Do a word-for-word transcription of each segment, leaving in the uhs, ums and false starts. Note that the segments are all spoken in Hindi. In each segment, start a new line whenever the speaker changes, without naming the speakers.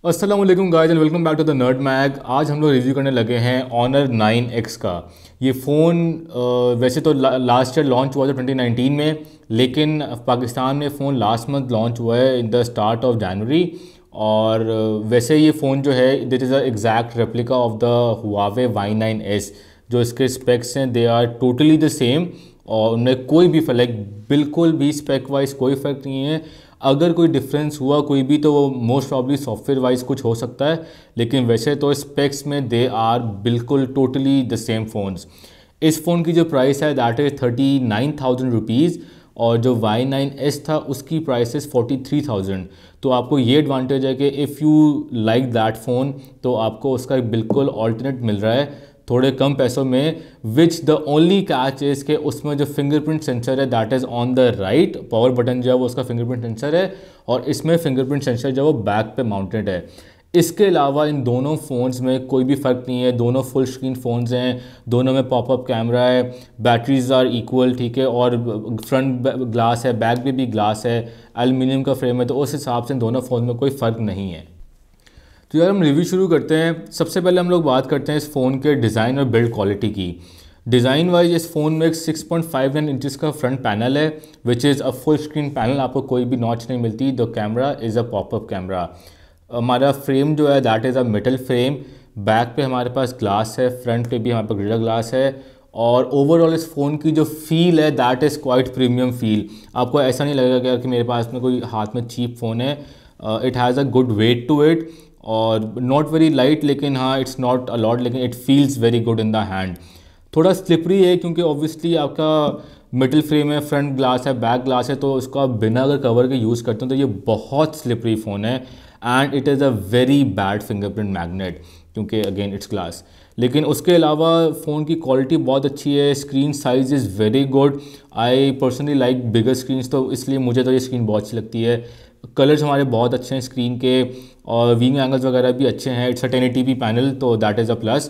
अस्सलाम वालेकुम guys and welcome back to the Nerd Mag. आज हम लोग रिव्यू करने लगे हैं ऑनर नाइन एक्स का। ये फ़ोन वैसे तो ला, लास्ट ईयर लॉन्च हुआ था ट्वेंटी नाइनटीन में, लेकिन पाकिस्तान में फ़ोन लास्ट मंथ लॉन्च हुआ है in the start of January. और uh, वैसे ये फ़ोन जो है that is a exact replica of the Huawei Y nine S. जो इसके स्पेक्स हैं they are totally the same और उनमें कोई भी लाइक बिल्कुल भी स्पेक वाइज कोई फ़र्क नहीं है। अगर कोई डिफरेंस हुआ कोई भी तो वो मोस्ट प्रॉब्ली सॉफ्टवेयर वाइज कुछ हो सकता है, लेकिन वैसे तो स्पेक्स में दे आर बिल्कुल टोटली द सेम फ़ोन्स। इस फ़ोन की जो प्राइस है that is thirty nine thousand rupees और जो वाई नाइन एस था उसकी price is forty three thousand. तो आपको ये एडवांटेज है कि if you like that phone तो आपको उसका बिल्कुल ऑल्टरनेट मिल रहा है थोड़े कम पैसों में। Which the only catch is के उसमें जो फिंगरप्रिंट सेंसर है that is on the right, power button जो है वो उसका फिंगरप्रिंट सेंसर है और इसमें फिंगरप्रिंट सेंसर जो है वो बैक पे माउंटेड है। इसके अलावा इन दोनों फ़ोन्स में कोई भी फ़र्क नहीं है, दोनों फुल स्क्रीन फ़ोन्स हैं, दोनों में पॉपअप कैमरा है, बैटरीज आर इक्वल, ठीक है, और फ्रंट ग्लास है, बैक में भी ग्लास है, एल्युमिनियम का फ्रेम है, तो उस हिसाब से दोनों फ़ोन में कोई फ़र्क नहीं है। तो यार हम रिव्यू शुरू करते हैं। सबसे पहले हम लोग बात करते हैं इस फ़ोन के डिज़ाइन और बिल्ड क्वालिटी की। डिज़ाइन वाइज इस फ़ोन में एक six point five nine inches का फ्रंट पैनल है which is a full screen panel, आपको कोई भी नॉच नहीं मिलती। The camera is a popup camera. हमारा फ्रेम जो है that is a metal frame, back पे हमारे पास ग्लास है, फ्रंट पे भी हमारे पास ग्रिल ग्लास है और ओवरऑल इस फ़ोन की जो फील है that is quite premium feel. आपको ऐसा नहीं लगेगा कि मेरे पास में कोई हाथ में चीप फ़ोन है। It has a good weight to it और नॉट वेरी लाइट, लेकिन हाँ इट्स नॉट अ लॉट, लेकिन it feels very good in the hand. थोड़ा स्लिपरी है क्योंकि ऑब्वियसली आपका मिडल फ्रेम है, फ्रंट ग्लास है, बैक ग्लास है, तो उसको आप बिना अगर कवर के यूज़ करते हो तो ये बहुत स्लिपरी फ़ोन है and it is a very bad fingerprint magnet क्योंकि अगेन इट्स ग्लास। लेकिन उसके अलावा फ़ोन की क्वालिटी बहुत अच्छी है, screen size is very good. I personally like bigger screens, तो इसलिए मुझे तो ये स्क्रीन बहुत अच्छी लगती है। कलर्स हमारे बहुत अच्छे हैं स्क्रीन के और व्यूइंग एंगल्स वगैरह भी अच्छे हैं। It's a ten eighty P panel, तो दैट इज़ अ प्लस।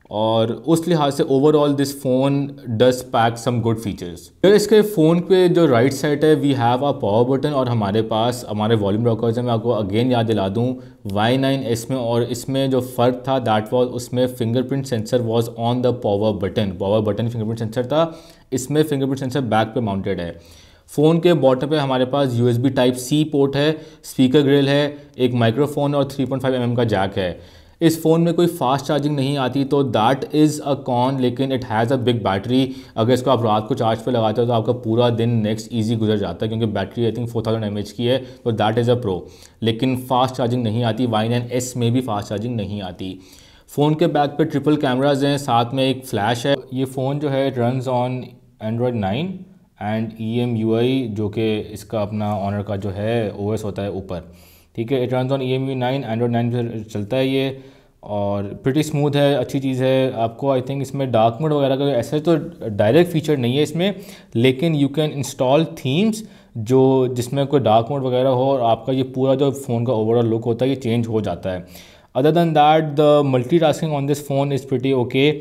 और उस लिहाज से overall this phone does pack some good features. फिर इसके फ़ोन पे जो राइट साइड है we have a power button और हमारे पास हमारे वॉल्यूम रॉकर्स हैं। मैं आपको अगेन याद दिला दूँ वाई नाइन एस में और इसमें जो फ़र्क था दैट वाज उसमें fingerprint sensor was on the power button, power button fingerprint sensor था, इसमें फिंगरप्रिंट सेंसर बैक पे माउंटेड है। फ़ोन के बॉटम पे हमारे पास U S B type C port है, स्पीकर ग्रिल है, एक माइक्रोफोन और three point five M M का जैक है। इस फ़ोन में कोई फास्ट चार्जिंग नहीं आती तो दैट इज़ अ कॉन, लेकिन it has a big battery. अगर इसको आप रात को चार्ज पे लगाते हो तो आपका पूरा दिन नेक्स्ट ईजी गुजर जाता है क्योंकि battery I think four thousand M H की है, तो दैट इज़ अ प्रो। लेकिन फास्ट चार्जिंग नहीं आती, वाई नाइन एस में भी फास्ट चार्जिंग नहीं आती। फ़ोन के बैक पे ट्रिपल कैमराज हैं, साथ में एक फ़्लैश है। ये फ़ोन जो है runs on Android nine and E M U I जो कि इसका अपना ऑनर का जो है ओ एस होता है ऊपर, ठीक है। It runs on E M U nine, Android nine पर चलता है ये और प्रिटी स्मूथ है, अच्छी चीज़ है। आपको आई थिंक इसमें डार्क मोड वगैरह का ऐसे तो डायरेक्ट फीचर नहीं है इसमें, लेकिन यू कैन इंस्टॉल थीम्स जो जिसमें कोई डार्क मोड वगैरह हो और आपका ये पूरा जो फ़ोन का ओवरऑल लुक होता है ये चेंज हो जाता है। Other than that the multitasking on this phone is pretty okay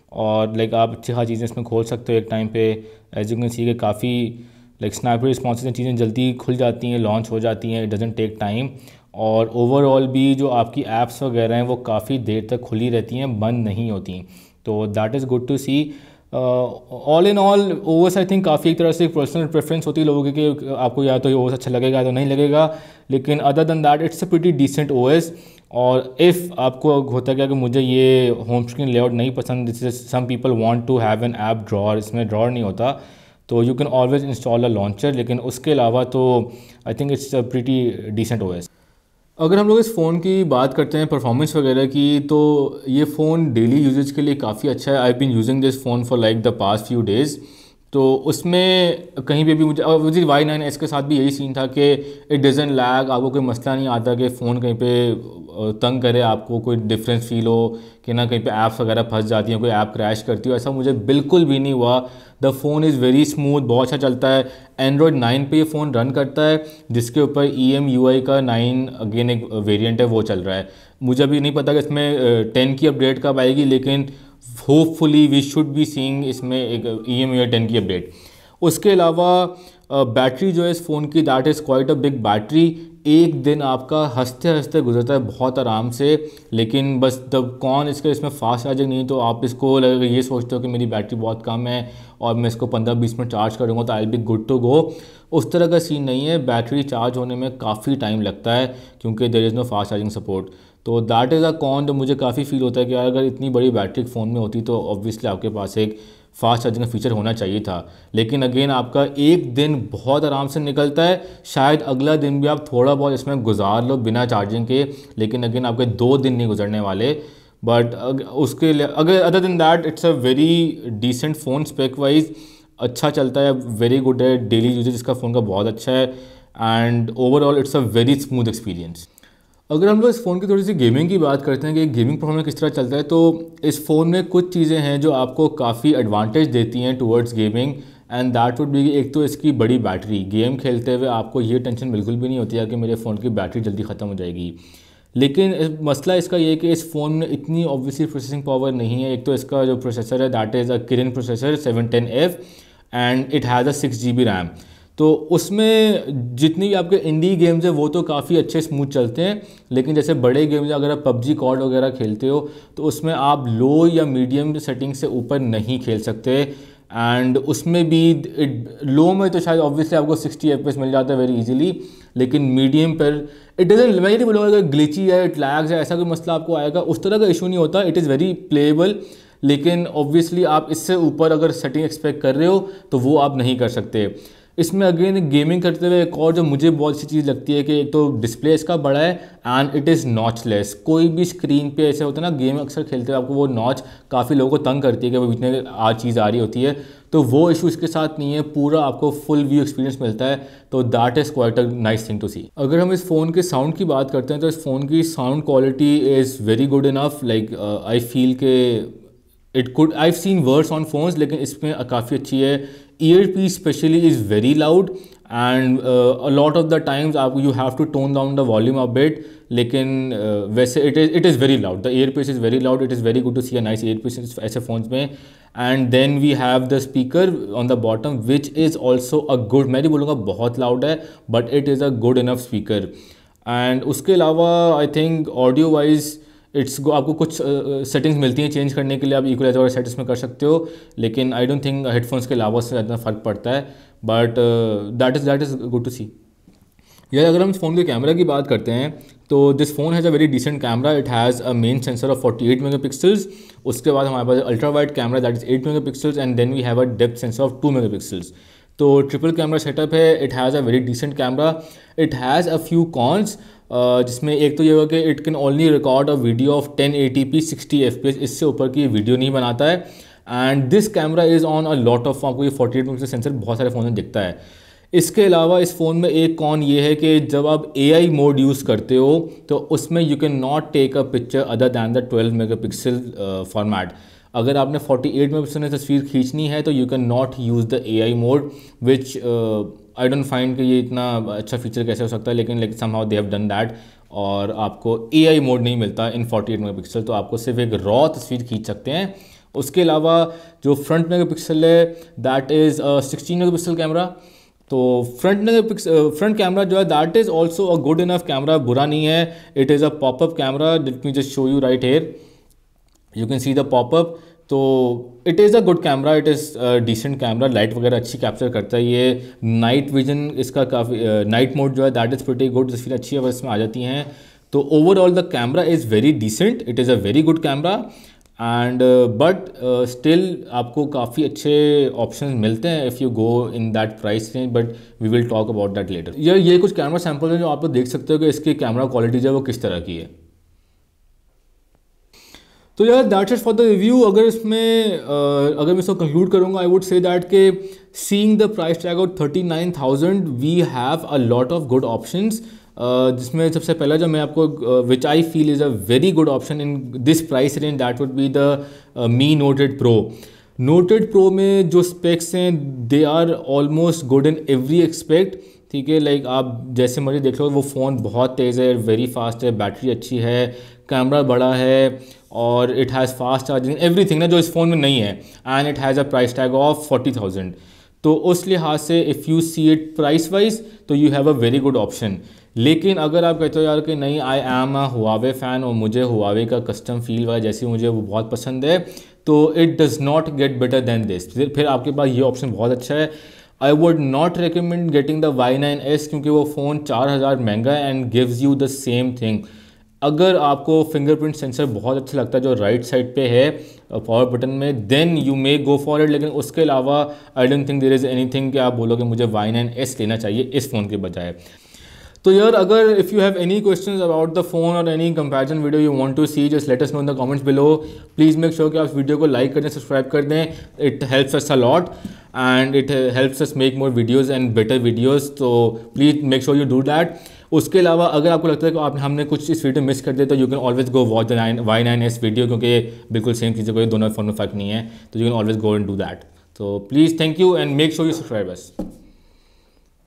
और लाइक आप अच्छी खासी चीज़ें इसमें खोल सकते हो एक टाइम पे। एज यू कैन सी के काफ़ी लाइक स्नैपी रिस्पॉन्सिव चीज़ें जल्दी खुल जाती हैं, लॉन्च हो जाती हैं, इट डजंट टेक टाइम। और ओवरऑल भी जो आपकी ऐप्स वगैरह हैं वो काफ़ी देर तक खुली रहती हैं, बंद नहीं होती, तो that is good to see. All in all OS I think काफ़ी एक तरह से पर्सनल प्रेफरेंस होती है लोगों की कि आपको या तो ये ओएस अच्छा लगेगा या तो नहीं लगेगा, लेकिन other than that it's a pretty decent OS. और इफ़ आपको होता है कि मुझे ये होम स्क्रीन लेआउट नहीं पसंद, जैसे some people want to have an app drawer, इसमें ड्रॉअर नहीं होता, तो you can always install a launcher, लेकिन उसके अलावा तो I think it's a pretty decent OS. अगर हम लोग इस फ़ोन की बात करते हैं परफॉर्मेंस वगैरह की, तो ये फ़ोन डेली यूजेज के लिए काफ़ी अच्छा है। I been using this phone for like the past few days, तो उसमें कहीं पे भी मुझे और मुझे वाई नाइन एस के साथ भी यही सीन था कि इट डजंट लैग, आपको कोई मसला नहीं आता कि फ़ोन कहीं पे तंग करे, आपको कोई डिफरेंस फील हो कि ना कहीं पे ऐप्स वगैरह फंस जाती हैं, कोई ऐप क्रैश करती हो, ऐसा मुझे बिल्कुल भी नहीं हुआ। The phone is very smooth, बहुत अच्छा चलता है। एंड्रॉयड नाइन पे ये फ़ोन रन करता है जिसके ऊपर ई एम यू आई का नाइन अगेन एक वेरिएंट है वो चल रहा है। मुझे अभी नहीं पता कि इसमें टेन की अपडेट कब आएगी, लेकिन hopefully we should be seeing इसमें एक E M U I ten की अपडेट। उसके अलावा बैटरी जो है इस फ़ोन की, that is quite a big battery. एक दिन आपका हंसते हंसते गुजरता है बहुत आराम से। लेकिन बस द कौन इसका, इसमें फास्ट चार्जिंग नहीं, तो आप इसको लगेगा ये सोचते हो कि मेरी बैटरी बहुत कम है और मैं इसको पंद्रह बीस मिनट चार्ज करूँगा तो I be good to go, उस तरह का सीन नहीं है। बैटरी चार्ज होने में काफ़ी टाइम लगता है क्योंकि there is no fast charging support. तो दैट इज़ अ कॉन जो मुझे काफ़ी फील होता है कि यार अगर इतनी बड़ी बैटरी फ़ोन में होती तो ऑब्वियसली आपके पास एक फास्ट चार्जिंग का फीचर होना चाहिए था। लेकिन अगेन आपका एक दिन बहुत आराम से निकलता है, शायद अगला दिन भी आप थोड़ा बहुत इसमें गुजार लो बिना चार्जिंग के, लेकिन अगेन आपके दो दिन नहीं गुजरने वाले। बट उसके लिए अगर other than that it's a very decent phone, spec wise अच्छा चलता है, वेरी गुड है, डेली यूजेज इसका फ़ोन का बहुत अच्छा है and overall it's a very smooth experience. अगर हम लोग इस फ़ोन की थोड़ी सी गेमिंग की बात करते हैं कि गेमिंग परफॉर्मेंस किस तरह चलता है, तो इस फ़ोन में कुछ चीज़ें हैं जो आपको काफ़ी एडवांटेज देती हैं towards gaming, and that would be एक तो इसकी बड़ी बैटरी। गेम खेलते हुए आपको ये टेंशन बिल्कुल भी नहीं होती है कि मेरे फ़ोन की बैटरी जल्दी ख़त्म हो जाएगी। लेकिन इस मसला इसका ये है कि इस फ़ोन में इतनी ऑब्वियसली प्रोसेसिंग पावर नहीं है। एक तो इसका जो प्रोसेसर है that is a Kirin processor seven ten F and it has a six G B RAM. तो उसमें जितनी भी आपके इंडी गेम्स है वो तो काफ़ी अच्छे स्मूथ चलते हैं, लेकिन जैसे बड़े गेम्स अगर आप पबजी कॉड वगैरह खेलते हो तो उसमें आप लो या मीडियम सेटिंग से ऊपर नहीं खेल सकते। एंड उसमें भी लो में तो शायद ऑब्वियसली आपको सिक्सटी एफ पी एस मिल जाता है वेरी इजीली, लेकिन मीडियम पर इट डजंट, मैं ये नहीं बोलूँगा ग्लिची है, इट लैग्स है, ऐसा कोई मसला आपको आएगा, उस तरह का इशू नहीं होता। इट इज़ वेरी प्लेएबल, लेकिन ऑब्वियसली आप इससे ऊपर अगर सेटिंग एक्सपेक्ट कर रहे हो तो वो आप नहीं कर सकते। इसमें अगेन गेमिंग करते हुए एक और जो मुझे बहुत सी चीज़ लगती है कि एक तो डिस्प्ले इसका बड़ा है एंड इट इज़ नॉचलेस। कोई भी स्क्रीन पे ऐसे होता है ना, गेम अक्सर खेलते हुए आपको वो नॉच काफ़ी लोगों को तंग करती है कि वो बीच में आ चीज़ आ रही होती है, तो वो इशू इसके साथ नहीं है, पूरा आपको फुल व्यू एक्सपीरियंस मिलता है। तो that is quite a nice thing to see. अगर हम इस फ़ोन के साउंड की बात करते हैं तो इस फ़ोन की sound quality is very good enough. Like I feel के it could, I have seen worse on phones, लेकिन इसमें काफ़ी अच्छी है। Earpiece especially is very loud and a lot of the times आप you have to tone down the volume a bit, लेकिन uh, वैसे it is it is very loud, the earpiece is very loud, it is very good to C a nice earpiece ऐसे फ़ोन्स में। And then we have the speaker on the bottom which is also a good, मैं नहीं बोलूँगा बहुत लाउड है but it is a good enough speaker. And उसके अलावा I think audio wise it's आपको कुछ सेटिंग्स uh, मिलती हैं चेंज करने के लिए, आप इक्वलाइजर और सेटिंग्स में कर सकते हो, लेकिन आई डोंट थिंक हेडफोन्स के अलावा से ज़्यादा फ़र्क पड़ता है, but that is that is good to see. यार अगर हम इस फ़ोन के कैमरा की बात करते हैं तो this phone has a very decent camera. It has a main sensor of forty eight megapixels, उसके बाद हमारे पास ultra wide camera that is eight megapixels and then we have a depth sensor of two megapixels. तो ट्रिपल कैमरा सेटअप है। It has a very decent camera. It has a few cons, जिसमें एक तो ये होगा कि it can only record a video of ten eighty P sixty F P S, इससे ऊपर की वीडियो नहीं बनाता है। And this camera is on a lot of, आपको ये फोर्टी एट मेगा सेंसर बहुत सारे फ़ोन में दिखता है। इसके अलावा इस फ़ोन में एक कॉन ये है कि जब आप ए आई मोड यूज़ करते हो तो उसमें you can not take a picture other than the twelve mega pixel format. अगर आपने फोर्टी एट मेगा पिक्सल में तस्वीर खींचनी है तो you can not use the A I mode, which I don't find कि ये इतना अच्छा फीचर कैसे हो सकता है, लेकिन like somehow they have done that. और आपको ए आई मोड नहीं मिलता in forty eight mega pixel, तो आपको सिर्फ एक रॉ तस्वीर खींच सकते हैं। उसके अलावा जो फ्रंट मेगा पिक्सल है that is sixteen mega pixel camera. तो फ्रंट में फ्रंट कैमरा जो है that is also a good enough camera, बुरा नहीं है। It is a popup camera, let me just show you right here, you can see the popup. तो it is a good camera, it is decent camera, light वगैरह अच्छी कैप्चर करता है ये। नाइट विजन इसका काफ़ी, नाइट मोड जो है दैट इज़ प्रीटी गुड, तस्वीर अच्छी है इसमें आ जाती हैं। तो overall the camera is very decent, it is a very good camera and but still आपको काफ़ी अच्छे ऑप्शन मिलते हैं if you go in that price range, but we will talk about that later. यार ये कुछ कैमरा सैम्पल हैं जो आप लोग देख सकते हो कि इसकी कैमरा क्वालिटी जो है वो किस तरह की है। तो यार that's it for the review. अगर इसमें uh, अगर मैं इसको कंक्लूड करूँगा आई वुड से दैट के seeing the price tag of thirty nine thousand we have a lot of good options, जिसमें सबसे पहला जो मैं आपको which I feel is a very good option in this price range that would be the Mi noted Pro. Noted Pro में जो स्पेक्स हैं they are almost good in every aspect, ठीक है। लाइक आप जैसे मर्जी देख लो, वो फ़ोन बहुत तेज़ है, वेरी फास्ट है, बैटरी अच्छी है, कैमरा बड़ा है और it has fast charging, everything ना जो इस फ़ोन में नहीं है, and it has a price tag of forty thousand. तो उस लिहाज से if you see it price wise तो you have a very good option. लेकिन अगर आप कहते हो यार कि नहीं I am a Huawei fan और मुझे हुआवे का कस्टम फील वाला जैसे मुझे वो बहुत पसंद है, तो it does not get better than this. फिर आपके पास ये ऑप्शन बहुत अच्छा है। I would not recommend getting the Y nine S क्योंकि वो फ़ोन चार हज़ार महंगा है and gives you the same thing. अगर आपको फिंगरप्रिंट सेंसर बहुत अच्छा लगता है जो राइट साइड पे है पावर बटन में, then you may go for it. लेकिन उसके अलावा I don't think there is anything कि आप बोलोगे मुझे वाई नाइन एस लेना चाहिए इस फ़ोन के बजाय। तो यार अगर if you have any questions about the phone और any comparison video you want to see, just let us know in the comments below. Please make sure कि आप वीडियो को लाइक कर दें, सब्सक्राइब कर दें। It helps us a lot and it helps us make more videos and better videos, तो please make sure you do that. उसके अलावा अगर आपको लगता है कि आप हमने कुछ इस वीडियो मिस कर दिया तो you can always go watch the nine Y nine S video, क्योंकि बिल्कुल सेम चीज़ें कोई दोनों फ़ोन में फ़र्क नहीं है, तो you can always go and do that. तो please thank you and make sure you subscribe us.